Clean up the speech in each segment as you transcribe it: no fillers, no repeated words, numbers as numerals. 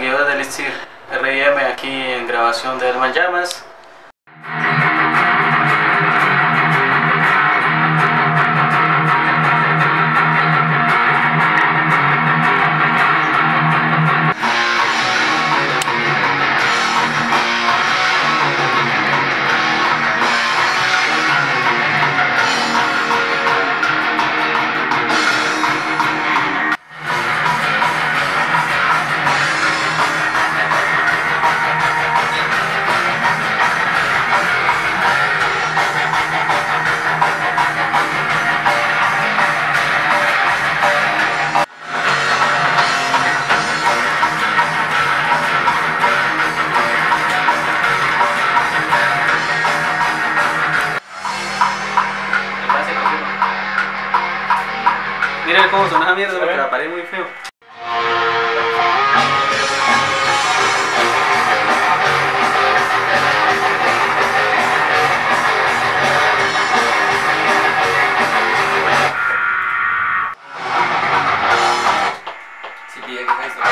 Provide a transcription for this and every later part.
seguidores del Elixir R&M aquí en grabación de Alma en Llamas. Miren cómo suena esa mierda, porque la pared es muy feo. Si pide que es esto.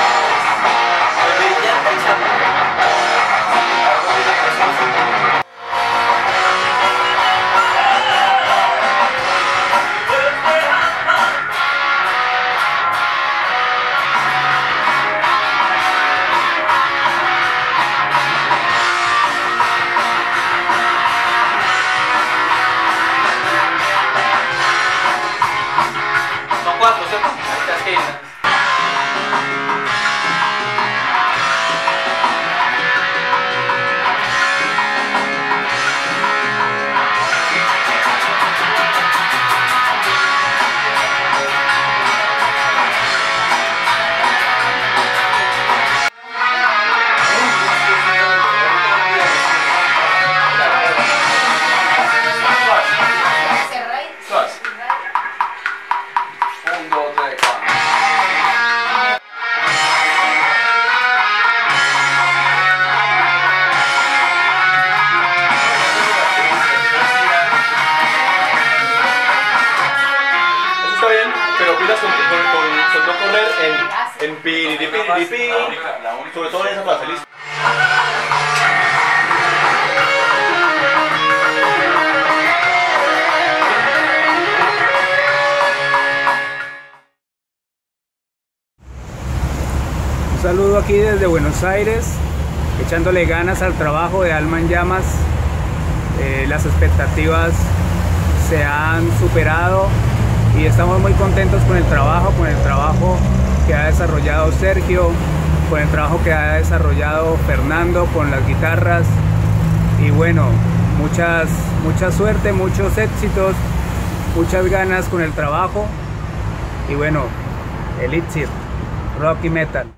Pero pilas con no correr en pi, sobre todo en esa fase, listo. Un saludo aquí desde Buenos Aires, echándole ganas al trabajo de Alma en Llamas. Las expectativas se han superado y estamos muy contentos con el trabajo que ha desarrollado Sergio, con el trabajo que ha desarrollado Fernando con las guitarras, y bueno, mucha suerte, muchos éxitos, muchas ganas con el trabajo, y bueno, Elixir, rock y metal.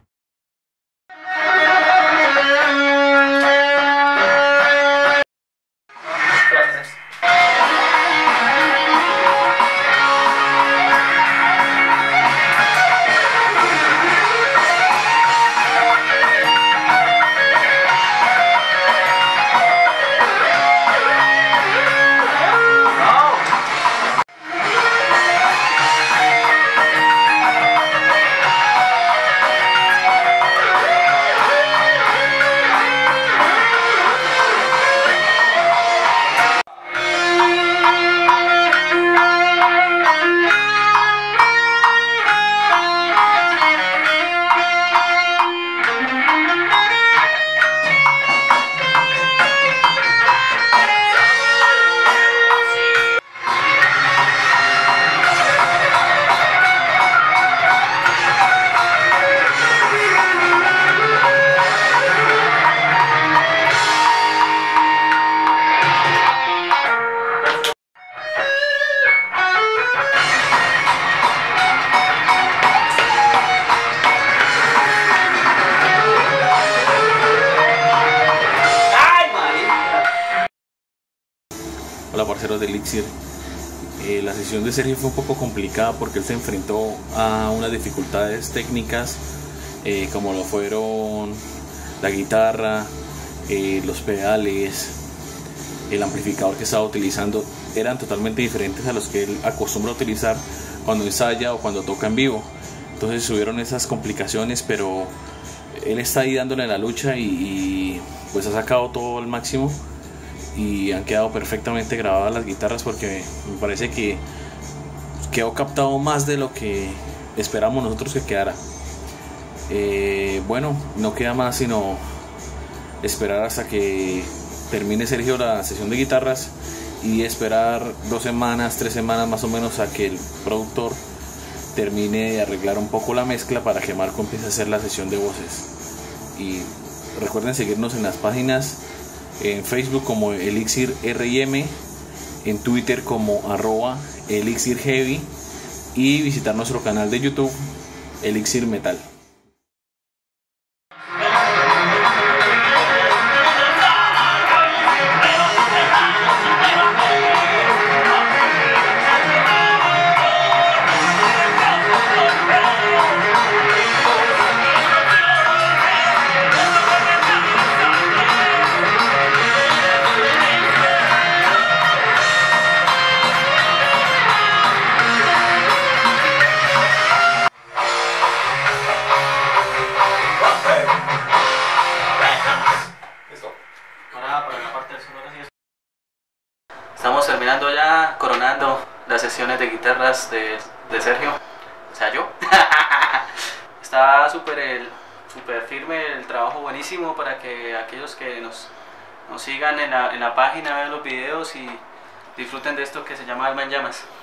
Hola parceros de Elixir. La sesión de Sergio fue un poco complicada porque él se enfrentó a unas dificultades técnicas como lo fueron la guitarra, los pedales, el amplificador que estaba utilizando eran totalmente diferentes a los que él acostumbra a utilizar cuando ensaya o cuando toca en vivo. Entonces hubieron esas complicaciones, pero él está ahí dándole la lucha y pues ha sacado todo al máximo y han quedado perfectamente grabadas las guitarras, porque me parece que quedó captado más de lo que esperamos nosotros que quedara. Bueno, no queda más sino esperar hasta que termine Sergio la sesión de guitarras y esperar 2 semanas, 3 semanas más o menos a que el productor termine de arreglar un poco la mezcla para que Marco empiece a hacer la sesión de voces. Y recuerden seguirnos en las páginas, en Facebook como Elixir R&M, en Twitter como @ElixirHeavy y visitar nuestro canal de YouTube Elixir Metal. Estamos terminando ya, coronando las sesiones de guitarras de Sergio, o sea yo. Está súper firme el trabajo, buenísimo, para que aquellos que nos sigan en la página, vean los videos y disfruten de esto que se llama Alma en Llamas.